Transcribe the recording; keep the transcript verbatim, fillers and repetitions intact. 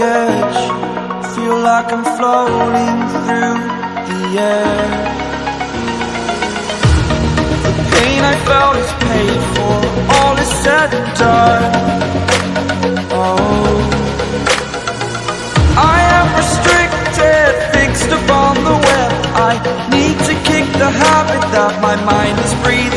edge, feel like I'm floating through the air. The pain I felt is paid for, all is said and done. Oh, I am restricted, fixed upon the web. I need to kick the habit that my mind is breathing.